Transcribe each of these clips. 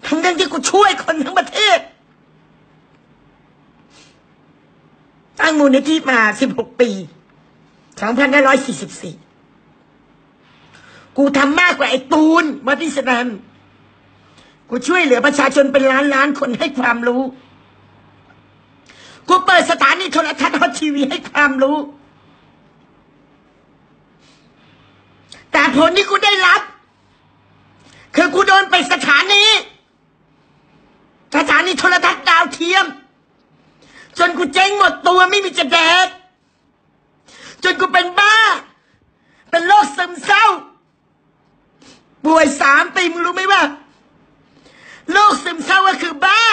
ทั้งที่กูช่วยคนทั้งประเทศตั้งมูลนิธิมา16 ปี2544กูทำมากกว่าไอ้ตูนบอดี้สแลมกูช่วยเหลือประชาชนเป็นล้านคนให้ความรู้กูเปิดสถานีโทรทัศน์ฮอตทีวีให้ความรู้แต่ผลที่กูได้รับคือกูโดนไปสถานีโทรทัศน์ดาวเทียมจนกูเจ๊งหมดตัวไม่มีจะแดกจนกูเป็นบ้าเป็นโรคซึมเศร้าป่วย3 ปีมึงรู้ไหมว่าโรคซึมเศร้าก็คือบ้า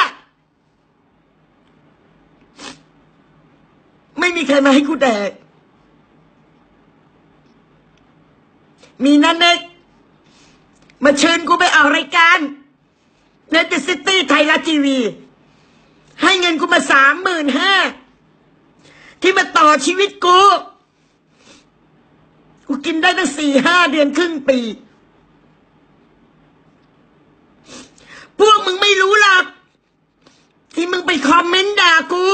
ไม่มีใครมาให้กูแดกมีนั่นเองมาเชิญกูไปออกรายการในติซิตี้ไทยรัฐทีวีให้เงินกูมา35,000ที่มาต่อชีวิตกูกินได้ตั้ง4-5 เดือนครึ่งปีพวกมึงไม่รู้หรอกที่มึงไปคอมเมนต์ด่ากู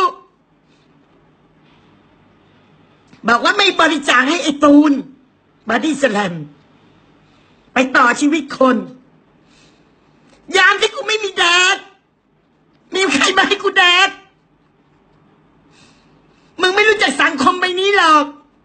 บอกว่าไม่บริจาคให้ไอ้ตูนบอดี้สแลมไปต่อชีวิตคนยามที่กูไม่มีแดกมีใครมาให้กูแดกมึงไม่รู้จักสังคมใบนี้หรอก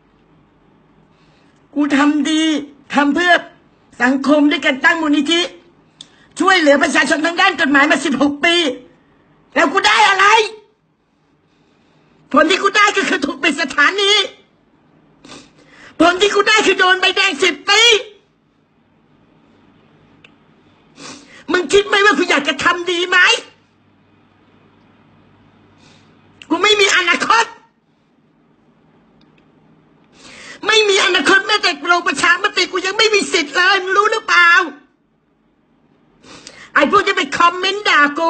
กูทำดีทำเพื่อสังคมด้วยการตั้งมูลนิธิช่วยเหลือประชาชนทางด้านกฎหมายมา16 ปีแล้วกูได้อะไรผลที่กูได้ก็คือถูกปิดสถานีผลที่กูได้คือโดนใบแดง10 ปีมึงคิดไหมว่ากูอยากจะทำดีไหมกูไม่มีอนาคตไม่มีอนาคตแม้แต่ลงประชามติกูยังไม่มีสิทธิ์เลยมึงรู้หรือเปล่าไอ้พวกที่ไปคอมเมนต์ด่ากู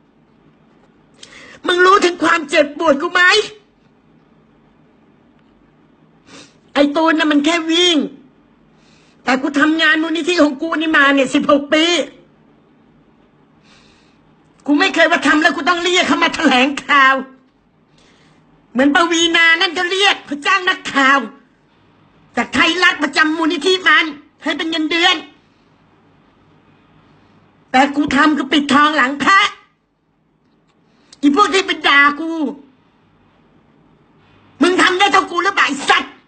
มึงรู้ถึงความเจ็บปวดกูไหมไอ้ตูนน่ะมันแค่วิ่งแต่กูทำงานมูลนิธิของกูนี่มาเนี่ย16 ปีกูไม่เคยว่าทำแล้วกูต้องเรียกเขามาแถลงข่าวเหมือนปวีณานั่นก็เรียกเขาจ้างนักข่าวจากไทยรัฐประจำมูลนิธิมันให้เป็นเงินเดือนแต่กูทำคือปิดทองหลังพระอีพวกที่เป็นด่ากูมึงทำได้เท่ากูหรือเปล่าไอ้สัตว์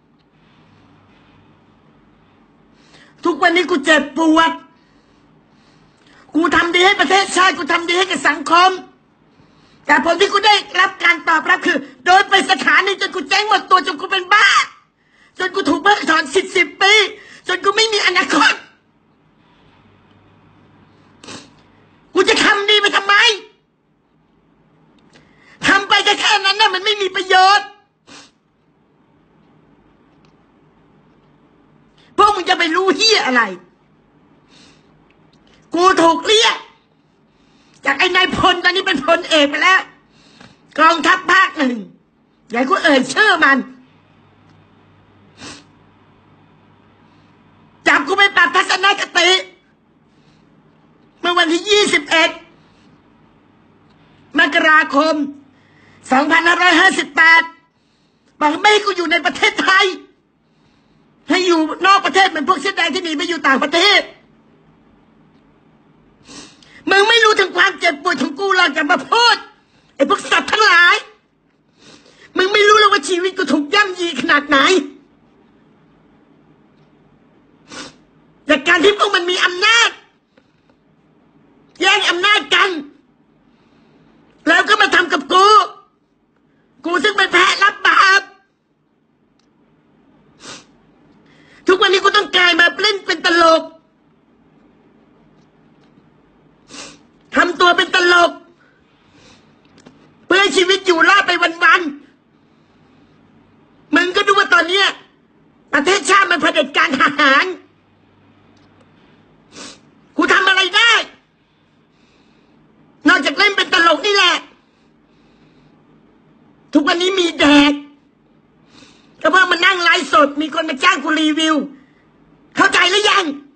ทุกวันนี้กูเจ็บปวดกูทำดีให้ประเทศชาติกูทำดีให้กับสังคมแต่ผลที่กูได้รับการตอบรับคือโดนไปสถานีจนกูเจ๊งหมดตัวจนกูเป็นบ้าจนกูถูกเพิกถอน10 ปีจนกูไม่มีอนาคตกูจะทำดีไปทำไมทำไปแค่นั้นนะมันไม่มีประโยชน์พวกมึงจะไปรู้เหี้ยอะไรกูถูกเรียกจากไอ้นายพลตอนนี้เป็นพลเอกไปแล้วกองทัพภาค 1อย่ากูเอ่ยชื่อมันจับกูไปปรับทัศนคติเมื่อวันที่21 มกราคม 2558บอกไม่ให้กูอยู่ในประเทศไทยให้อยู่นอกประเทศเหมือนพวกเสื้อแดงที่หนีไปอยู่ต่างประเทศมึงไม่รู้ถึงความเจ็บปวดของกูหรอกอย่ามาพูดไอ้พวกสัตว์ทั้งหลายมึงไม่รู้หรอกว่าชีวิตกูถูกย่ำยีขนาดไหนจากการที่พวกมันมีอำนาจแย่งอำนาจกันแล้วก็มาทำกับกูซึ่งเป็นแพ้รับบาปทุกวันนี้กูต้องกลายมาเล่นเป็นตลกทำตัวเป็นตลกเพื่อให้ชีวิตอยู่รอดไปวันๆมึงก็ดูว่าตอนนี้ประเทศชาติมันเผด็จการทหารกูทำอะไรได้นอกจากเล่นเป็นตลกนี่แหละทุกวันนี้มีแดกก็เพราะมันนั่งไลฟ์สดมีคนมาจ้างกูรีวิวเข้าใจหรือยัง